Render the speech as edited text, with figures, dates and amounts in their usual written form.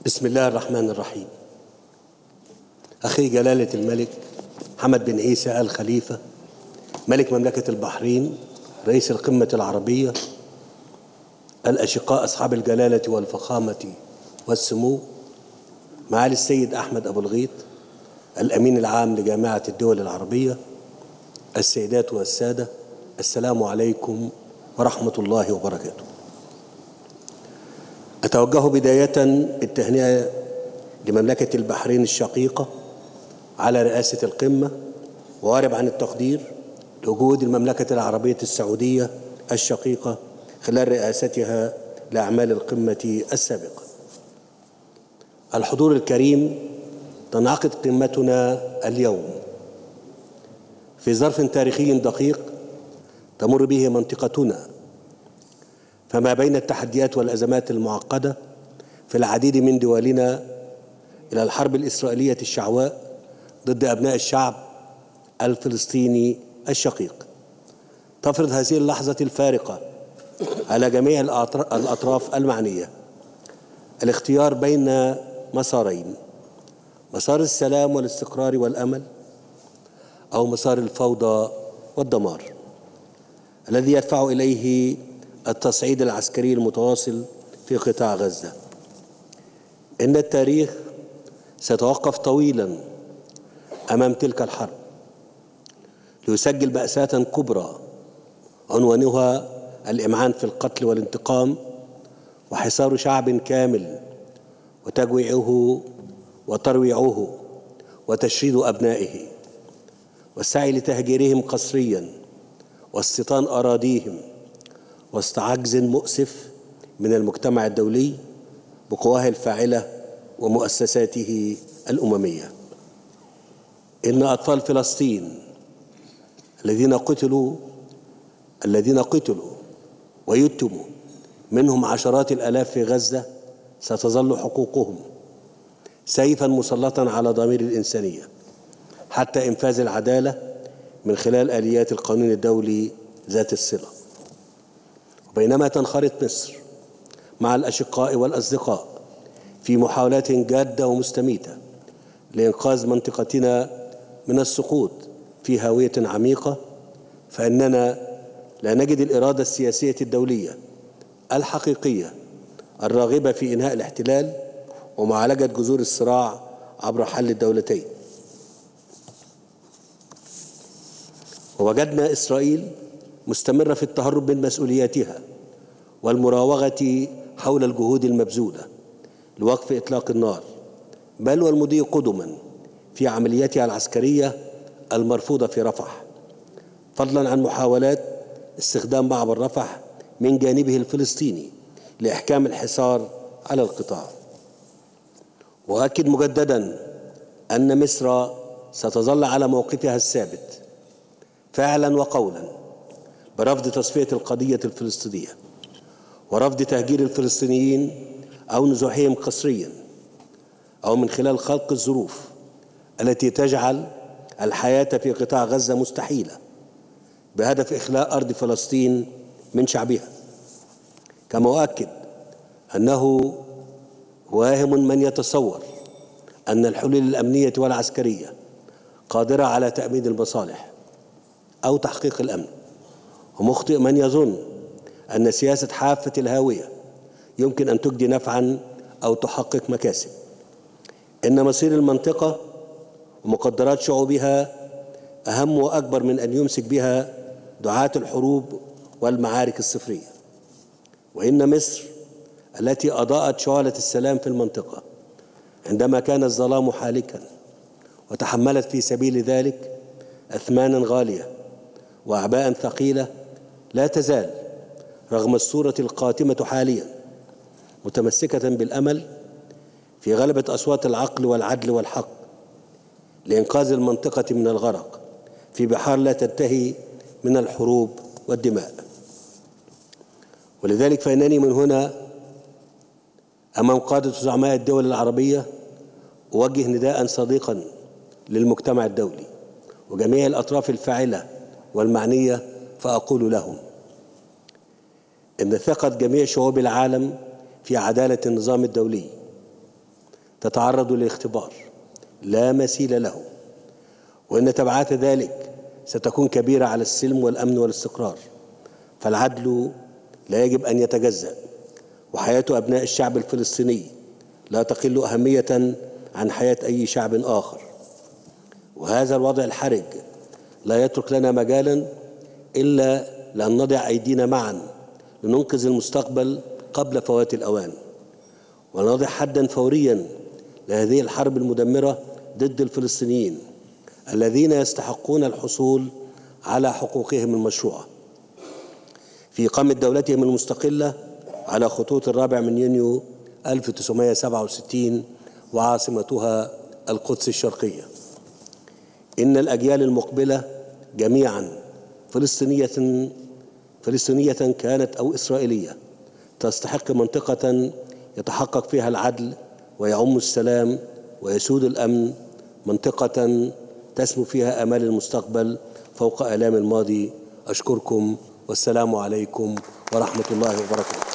بسم الله الرحمن الرحيم. أخي جلالة الملك حمد بن عيسى آل خليفة ملك مملكة البحرين رئيس القمة العربية، الأشقاء أصحاب الجلالة والفخامة والسمو، معالي السيد أحمد أبو الغيط الأمين العام لجامعة الدول العربية، السيدات والسادة، السلام عليكم ورحمة الله وبركاته. أتوجه بداية بالتهنئة لمملكة البحرين الشقيقة على رئاسة القمة، وأعرب عن التقدير لجهود المملكة العربية السعودية الشقيقة خلال رئاستها لأعمال القمة السابقة. الحضور الكريم، تنعقد قمتنا اليوم في ظرف تاريخي دقيق تمر به منطقتنا، فما بين التحديات والأزمات المعقدة في العديد من دولنا إلى الحرب الإسرائيلية الشعواء ضد أبناء الشعب الفلسطيني الشقيق، تفرض هذه اللحظة الفارقة على جميع الأطراف المعنية الاختيار بين مسارين: مسار السلام والاستقرار والأمل، أو مسار الفوضى والدمار الذي يدفع إليه التصعيد العسكري المتواصل في قطاع غزة. إن التاريخ سيتوقف طويلا أمام تلك الحرب ليسجل مأساة كبرى عنوانها الإمعان في القتل والانتقام وحصار شعب كامل وتجويعه وترويعه وتشريد أبنائه والسعي لتهجيرهم قسريا واستيطان أراضيهم وسط عجز مؤسف من المجتمع الدولي بقواه الفاعلة ومؤسساته الأممية. إن أطفال فلسطين الذين قتلوا ويتموا، منهم عشرات الآلاف في غزة، ستظل حقوقهم سيفا مسلطا على ضمير الإنسانية حتى إنفاذ العدالة من خلال آليات القانون الدولي ذات الصلة. وبينما تنخرط مصر مع الأشقاء والأصدقاء في محاولات جادة ومستميتة لإنقاذ منطقتنا من السقوط في هاوية عميقة، فإننا لا نجد الإرادة السياسية الدولية الحقيقية الراغبة في إنهاء الاحتلال ومعالجة جذور الصراع عبر حل الدولتين. ووجدنا إسرائيل مستمرة في التهرب من مسؤولياتها والمراوغة حول الجهود المبذولة لوقف إطلاق النار، بل والمضي قدما في عملياتها العسكرية المرفوضة في رفح، فضلا عن محاولات استخدام معبر رفح من جانبه الفلسطيني لإحكام الحصار على القطاع. وأكد مجددا أن مصر ستظل على موقفها الثابت فعلا وقولا برفض تصفية القضية الفلسطينية ورفض تهجير الفلسطينيين أو نزوحهم قسريا أو من خلال خلق الظروف التي تجعل الحياة في قطاع غزة مستحيلة بهدف إخلاء أرض فلسطين من شعبها. كما أؤكد أنه واهم من يتصور أن الحلول الأمنية والعسكرية قادرة على تأمين المصالح أو تحقيق الأمن، ومخطئ من يظن أن سياسة حافة الهاوية يمكن أن تجدي نفعا أو تحقق مكاسب. إن مصير المنطقة ومقدرات شعوبها أهم وأكبر من أن يمسك بها دعاة الحروب والمعارك الصفرية. وإن مصر التي أضاءت شعلة السلام في المنطقة عندما كان الظلام حالكا وتحملت في سبيل ذلك أثمانا غالية وأعباء ثقيلة، لا تزال رغم الصورة القاتمة حاليا متمسكة بالأمل في غلبة أصوات العقل والعدل والحق لإنقاذ المنطقة من الغرق في بحار لا تنتهي من الحروب والدماء. ولذلك فإنني من هنا أمام قادة زعماء الدول العربية أوجه نداء صديقا للمجتمع الدولي وجميع الأطراف الفاعلة والمعنية، فأقول لهم إن ثقة جميع شعوب العالم في عدالة النظام الدولي تتعرض لاختبار لا مثيل له، وإن تبعات ذلك ستكون كبيرة على السلم والأمن والاستقرار، فالعدل لا يجب أن يتجزأ، وحياة أبناء الشعب الفلسطيني لا تقل أهمية عن حياة أي شعب آخر. وهذا الوضع الحرج لا يترك لنا مجالا إلا لأن نضع أيدينا معا لننقذ المستقبل قبل فوات الأوان، ونضع حدا فوريا لهذه الحرب المدمرة ضد الفلسطينيين الذين يستحقون الحصول على حقوقهم المشروعة في إقامة دولتهم المستقلة على خطوط 4 يونيو 1967 وعاصمتها القدس الشرقية. إن الأجيال المقبلة جميعا فلسطينية كانت أو إسرائيلية تستحق منطقة يتحقق فيها العدل ويعم السلام ويسود الأمن، منطقة تسمو فيها آمال المستقبل فوق آلام الماضي. أشكركم والسلام عليكم ورحمة الله وبركاته.